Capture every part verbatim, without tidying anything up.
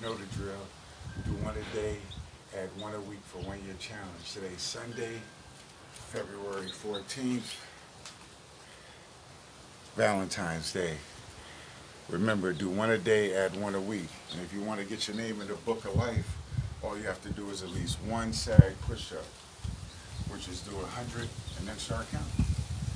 know the drill. Do one a day, add one a week for one year challenge. Today's Sunday, February fourteenth, Valentine's Day. Remember, do one a day, add one a week. And if you want to get your name in the book of life, all you have to do is at least one sag push-up, which is do a hundred and then start counting.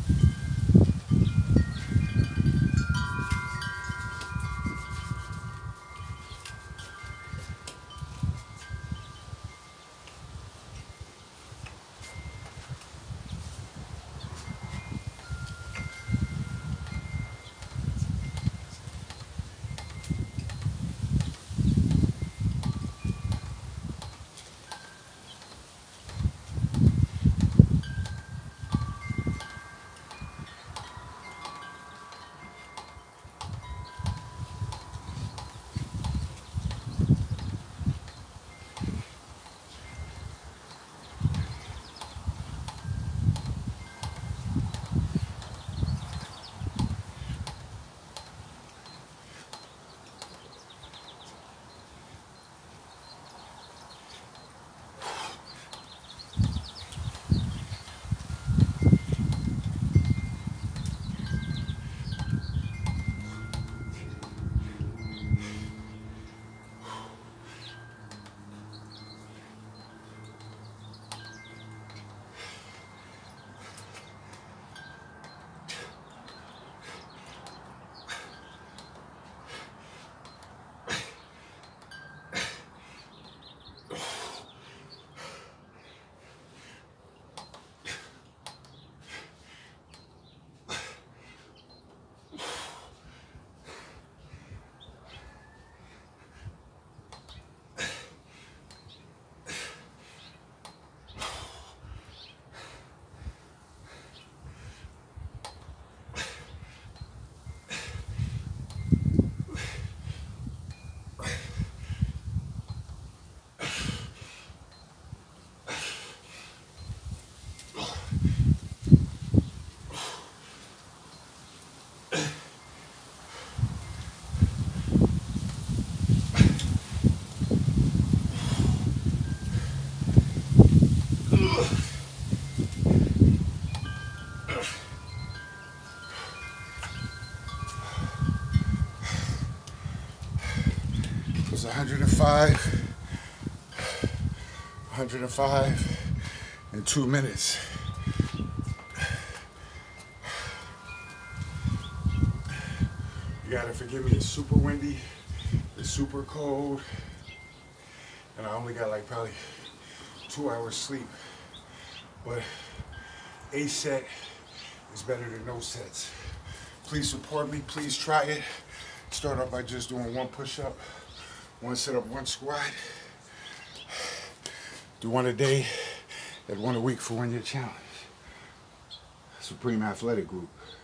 It was one hundred five, one hundred five in two minutes. You gotta forgive me, it's super windy, it's super cold, and I only got like probably two hours sleep. But a set is better than no sets. Please support me, please try it. Start off by just doing one push-up, one sit-up, one squat. Do one a day, and one a week for one year challenge. Supreme Athletic Group.